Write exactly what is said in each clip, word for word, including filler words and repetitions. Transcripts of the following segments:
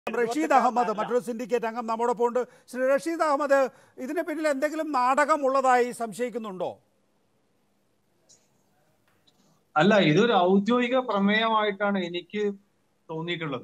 റഷീദ് അഹമ്മദ് മറ്റൊരു സിൻഡിക്കേറ്റ് അംഗം നമ്മോടൊപ്പം ഉണ്ട്. ശ്രീ റഷീദ് അഹമ്മദ്, ഇതിന് പിന്നിൽ എന്തെങ്കിലും നാടകമുള്ളതായി സംശയിക്കുന്നുണ്ടോ? അല്ല, ഇതൊരു ഔദ്യോഗിക പ്രമേയമായിട്ടാണ് എനിക്ക് തോന്നിയിട്ടുള്ളത്.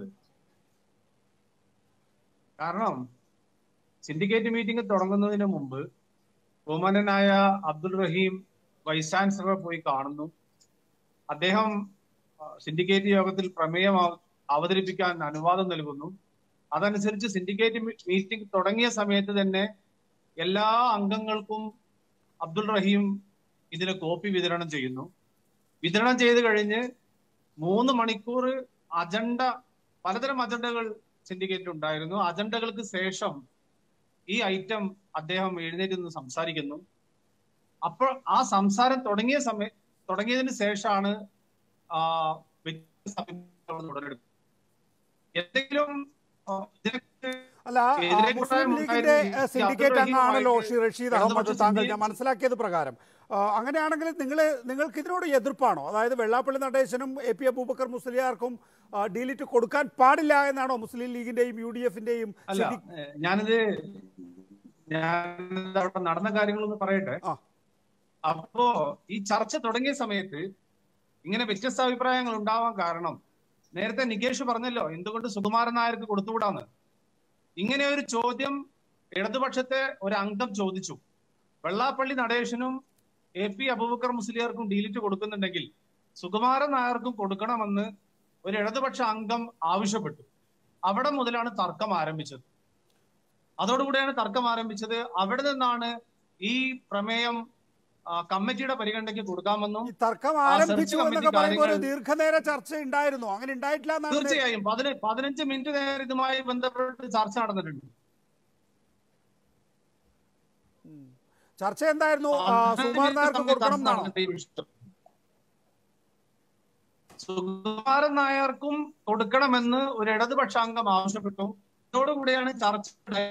കാരണം സിൻഡിക്കേറ്റ് മീറ്റിംഗ് തുടങ്ങുന്നതിന് മുമ്പ് ബഹുമാനനായ അബ്ദുൾ റഹീം വൈസ് ചാൻസലറെ പോയി കാണുന്നു. അദ്ദേഹം സിൻഡിക്കേറ്റ് യോഗത്തിൽ പ്രമേയം അവതരിപ്പിക്കാൻ അനുവാദം നൽകുന്നു. അതനുസരിച്ച് സിൻഡിക്കേറ്റ് മീറ്റിംഗ് തുടങ്ങിയ സമയത്ത് തന്നെ എല്ലാ അംഗങ്ങൾക്കും അബ്ദുൾ റഹീം ഇതിന് കോപ്പി വിതരണം ചെയ്യുന്നു. വിതരണം ചെയ്ത് കഴിഞ്ഞ് മൂന്ന് മണിക്കൂർ അജണ്ട, പലതരം അജണ്ടകൾ സിൻഡിക്കേറ്റ് ഉണ്ടായിരുന്നു. അജണ്ടകൾക്ക് ശേഷം ഈ ഐറ്റം അദ്ദേഹം എഴുന്നേറ്റ് നിന്ന് സംസാരിക്കുന്നു. അപ്പോൾ ആ സംസാരം തുടങ്ങിയ സമയം തുടങ്ങിയതിന് ശേഷമാണ് ആ ഉടലെടുക്കുന്നത്. എന്തെങ്കിലും അല്ല, മുസ്ലിം ലീഗിന്റെ സിൻഡിക്കേറ്റ് അംഗമാണല്ലോ ശ്രീ റഷീദ് അഹമ്മദ് താങ്കൾ, ഞാൻ മനസ്സിലാക്കിയത് പ്രകാരം. അങ്ങനെയാണെങ്കിൽ നിങ്ങൾ നിങ്ങൾക്ക് ഇതിനോട് എതിർപ്പാണോ? അതായത് വെള്ളാപ്പള്ളി നടേശനും എ പി അബൂബക്കർ മുസ്ലിയാർക്കും ഡീലിറ്റ് കൊടുക്കാൻ പാടില്ല എന്നാണോ മുസ്ലിം ലീഗിന്റെയും യു ഡി എഫിന്റെയും? ഞാനിത് ഞാൻ അവിടെ നടന്ന കാര്യങ്ങളൊന്ന് പറയട്ടെ. അപ്പോ ഈ ചർച്ച തുടങ്ങിയ സമയത്ത് ഇങ്ങനെ വ്യത്യസ്ത അഭിപ്രായങ്ങൾ ഉണ്ടാവാൻ കാരണം, നേരത്തെ നികേഷ് പറഞ്ഞല്ലോ എന്തുകൊണ്ട് സുകുമാരൻ നായർക്ക് കൊടുത്തുകൂടാന്ന്. ഇങ്ങനെ ഒരു ചോദ്യം ഇടതുപക്ഷത്തെ ഒരു അംഗം ചോദിച്ചു. വെള്ളാപ്പള്ളി നടേശനും എ പി അബൂബക്കർ മുസ്ലിയാർക്കും ഡീലിറ്റ് കൊടുക്കുന്നുണ്ടെങ്കിൽ സുകുമാരൻ നായർക്കും കൊടുക്കണമെന്ന് ഒരു ഇടതുപക്ഷ അംഗം ആവശ്യപ്പെട്ടു. അവിടെ മുതലാണ് തർക്കം ആരംഭിച്ചത്. അതോടുകൂടിയാണ് തർക്കം ആരംഭിച്ചത്. അവിടെ നിന്നാണ് ഈ പ്രമേയം കമ്മിറ്റിയുടെ പരിഗണനയ്ക്ക് കൊടുക്കാമെന്നും തർക്കം ആരംഭിച്ചു എന്നൊക്കെ പറയുമ്പോൾ ദീർഘനേര ചർച്ച ഉണ്ടായിരുന്നു. അങ്ങനെ ഉണ്ടായിട്ടില്ല. തീർച്ചയായും പതിനഞ്ച് മിനിറ്റ് നേരം ഇതുമായി ബന്ധപ്പെട്ട് ചർച്ച നടന്നിട്ടുണ്ട്. ചർച്ച എന്തായിരുന്നു? സുകുമാരൻ നായർക്ക് കൊടുക്കണം എന്നാണോ? സുകുമാരൻ നായർക്കും കൊടുക്കണമെന്ന് ഒരു ഇടതുപക്ഷ അംഗം ആവശ്യപ്പെട്ടു. ഇതോടുകൂടിയാണ് ചർച്ച.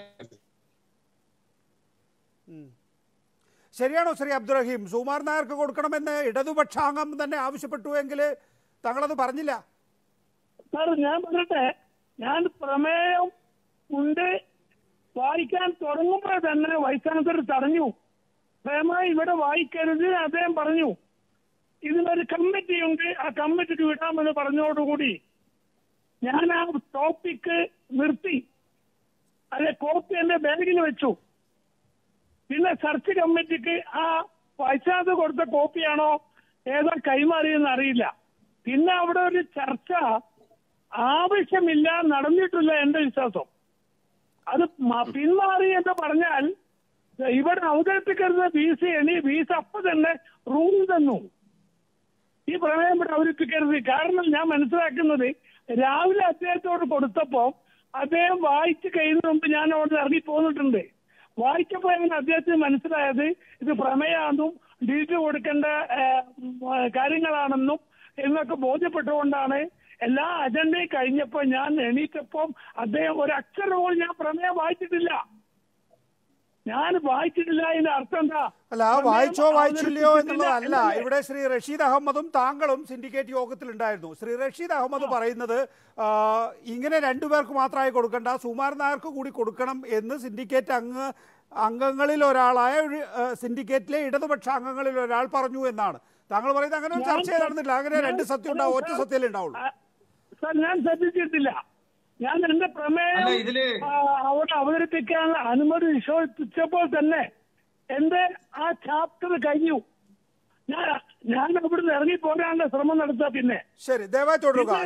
ശരിയാണോ ശ്രീ അബ്ദുൾ റഹീം? സുകുമാരൻ നായർക്ക് കൊടുക്കണമെന്ന് ഇടതുപക്ഷാംഗം തന്നെ ആവശ്യപ്പെട്ടു എങ്കിൽ താങ്കളത് പറഞ്ഞില്ല. സാർ, ഞാൻ പറയട്ടെ, ഞാൻ പ്രമേയം ഉണ്ട് വായിക്കാൻ തുടങ്ങുമ്പോൾ തന്നെ വൈസ് ചാൻസലർ തടഞ്ഞു. പ്രമേയം ഇവിടെ വായിക്കരുത് അദ്ദേഹം പറഞ്ഞു. ഇതിനൊരു കമ്മിറ്റി ഉണ്ട്, ആ കമ്മിറ്റിക്ക് വിടാമെന്ന് പറഞ്ഞതോടുകൂടി ഞാൻ ആ ടോപ്പിക്ക് നിർത്തി. അല്ലെ, കോപ്പി എന്റെ ബാഗിൽ വെച്ചു. പിന്നെ സെർച്ച് കമ്മിറ്റിക്ക് ആ വൈസ് കൊടുത്ത കോപ്പിയാണോ ഏതോ കൈമാറിയെന്ന് അറിയില്ല. പിന്നെ അവിടെ ഒരു ചർച്ച ആവശ്യമില്ല, നടന്നിട്ടില്ല എന്റെ വിശ്വാസം. അത് പിന്മാറി എന്ന് പറഞ്ഞാൽ ഇവിടെ അവതരിപ്പിക്കരുത് B C any B C അപ്പൊ തന്നെ റൂൾ തന്നു. ഈ പ്രമേയം ഇവിടെ അവതരിപ്പിക്കരുത്. കാരണം ഞാൻ മനസ്സിലാക്കുന്നത് രാവിലെ അദ്ദേഹത്തോട് കൊടുത്തപ്പോ അദ്ദേഹം വായിച്ച് കഴിയുന്നതിന് മുമ്പ് ഞാൻ അവിടെ ഇറങ്ങി പോന്നിട്ടുണ്ട്. വായിച്ചപ്പോഴാണ് അദ്ദേഹത്തിന് മനസ്സിലായത് ഇത് പ്രമേയാണെന്നും ഡീറ്റ് കൊടുക്കേണ്ട കാര്യങ്ങളാണെന്നും എന്നൊക്കെ ബോധ്യപ്പെട്ടുകൊണ്ടാണ് എല്ലാ അജണ്ടയും കഴിഞ്ഞപ്പോ ഞാൻ എണീറ്റപ്പം അദ്ദേഹം ഒരു അക്ഷരം പോലും ഞാൻ പ്രമേയം വായിച്ചിട്ടില്ല. ഞാൻ വായിച്ചിട്ടില്ല. ഇതിന്റെ അർത്ഥം എന്താ? അല്ല, വായിച്ചോ വായിച്ചില്ലയോ എന്നുള്ളതല്ല. ഇവിടെ ശ്രീ റഷീദ് അഹമ്മദും താങ്കളും സിൻഡിക്കേറ്റ് യോഗത്തിലുണ്ടായിരുന്നു. ശ്രീ റഷീദ് അഹമ്മദ് പറയുന്നത് ഇങ്ങനെ രണ്ടുപേർക്ക് മാത്രമായി കൊടുക്കണ്ട, സുകുമാരൻ നായർക്ക് കൂടി കൊടുക്കണം എന്ന് സിൻഡിക്കേറ്റ് അംഗ അംഗങ്ങളിൽ ഒരാളായ ഒരു സിൻഡിക്കേറ്റിലെ ഇടതുപക്ഷ അംഗങ്ങളിൽ ഒരാൾ പറഞ്ഞു എന്നാണ്. താങ്കൾ പറയുന്നത് അങ്ങനെ ഒരു ചർച്ച നടന്നില്ല. അങ്ങനെ രണ്ട് സത്യം ഉണ്ടാവും, ഒറ്റ സത്യമല്ലേ ഉണ്ടാവുള്ളൂ. സാർ, ഞാൻ ശ്രദ്ധിച്ചിട്ടില്ല. ഞാൻ എന്റെ പ്രമേയം അവിടെ അവതരിപ്പിക്കാനുള്ള അനുമതി നിഷേധിച്ചപ്പോൾ തന്നെ എന്റെ ആ ചാപ്റ്റർ കഴിഞ്ഞു. ഞാൻ ഞാൻ അവിടുന്ന് ഇറങ്ങി പോരാനുള്ള ശ്രമം നടത്താം. പിന്നെ ശരി, ദയവായി തുടരുക.